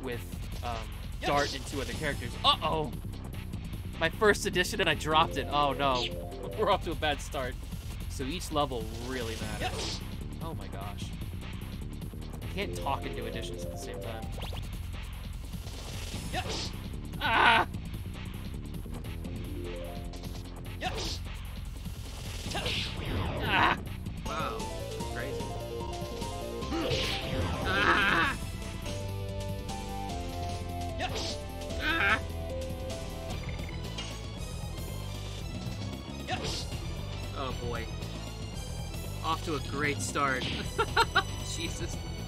with Dart and 2 other characters. Uh-oh! My first edition and I dropped it. Oh no. We're off to a bad start. So each level really matters. Oh my gosh. I can't talk and do additions at the same time. Ah! Ah! Wow. Crazy. Ah! Ah! Oh boy. Off to a great start. Jesus.